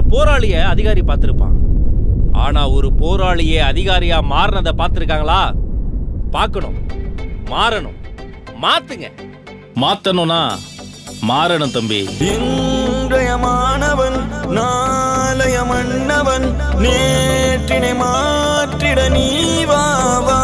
போராளிய அதிகாரி பார்த்திருப்பான். ஆனா ஒரு போராளியே அதிகாரியா மாறினதை பார்த்திருக்காங்களா? பார்க்கணும், மாறணும், மாத்துங்க. மாத்தணும்னா மாறணும் தம்பி. இன்றைய மாணவன் நாளைய மன்னவன், நேற்றினை மாற்றிட நீ வா வா.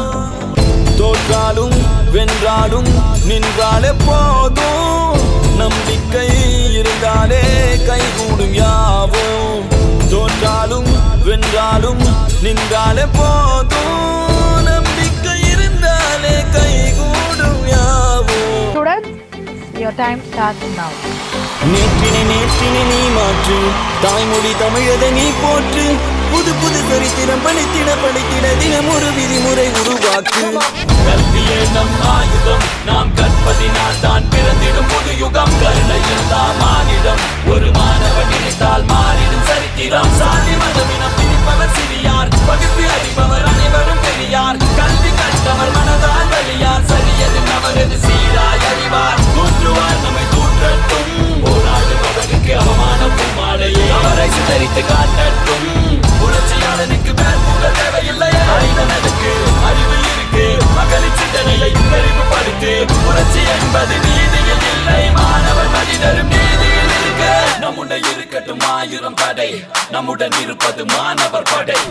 தோற்றாலும் வென்றாலும் நின்றாலே போதும், நம்பிக்கை இருந்தாலே கைகூடும் யாவும். தோற்றாலும் வென்றாலும் நின்றாலே போதும், நம்பிக்கை இருந்தாலே கைகூடும் யாவும். Your time starts now. நேற்றினை நீ மாற்று, தாய்மொழி தமிழதை நீ போற்று. புது புது சரித்திரம் படித்திட தினம் ஒரு விதிமுறை உருவாக்கு. கல்வியே நம் ஆயுதம், நாம் கற்பதினால் தான் பிறந்திடும் புது யுகம். கருணையில் தான் மானிடம், ஒரு மாணவன் நினைத்தால் மாறிடும் சரித்திரம். சாதி மதமினம் பிரிப்பவர் சிறியார், பகுத்து அறிபவர் அனைவரும் பெரியார். கல்வி கற்றவர் மனதால் வழியார், சரியது அவரது சீராய் அறிவார். தூற்றுவார் நம்மை தூற்றட்டும், போராடுபவருக்கு அவமானம் பூமாலையே அவரை சிதறித்து காட்டட்டும். புரட்சியாளனுக்கு பேர் புகழ் தேவையில்லை, அறிவனதுக்கு அறிவு இருக்கு. மகளிர் சிந்தனையை தெரிவுபடுத்து, புரட்சி என்பது நீதியில் இல்லை, மாணவர் மனிதரும் நீதியில் இருக்க. நம்முடன் இருக்கட்டும் 1000 படை, நம்முடன் இருப்பது மாணவர் படை.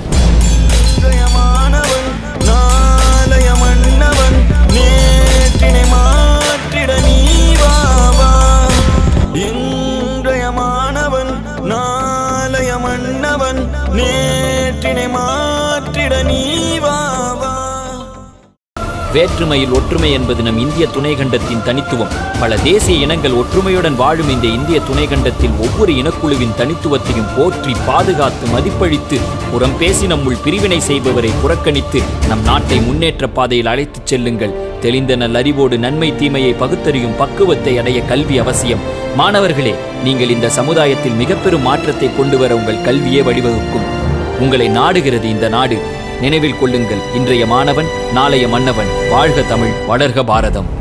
மாணவன் நாளைய மன்னவன், நேற்றினை மாற்றிட நீ வா வா. இன்றைய மாணவன் நாளைய மன்னவன், நேற்றினை மாற்றிட நீ வா வா. வேற்றுமையில் ஒற்றுமை என்பது நம் இந்திய துணைக்கண்டத்தின் தனித்துவம். பல தேசிய இனங்கள் ஒற்றுமையுடன் வாழும் இந்த இந்திய துணைக்கண்டத்தில் ஒவ்வொரு இனக்குழுவின் தனித்துவத்தையும் போற்றி பாதுகாத்து மதிப்பளித்து புறம் பேசி நம்முள் பிரிவினை செய்பவரை புறக்கணித்து நம் நாட்டை முன்னேற்ற பாதையில் அழைத்துச் செல்லுங்கள். தெளிந்த நல்லறிவோடு நன்மை தீமையை பகுத்தறியும் பக்குவத்தை அடைய கல்வி அவசியம். மாணவர்களே, நீங்கள் இந்த சமுதாயத்தில் மிக பெரும் மாற்றத்தை கொண்டு வர உங்கள் கல்வியே வழிவகுக்கும். உங்களை நாடுகிறது இந்த நாடு. நினைவில் கொள்ளுங்கள், இன்றைய மாணவன் நாளைய மன்னவன். வாழ்க தமிழ், வளர்க பாரதம்.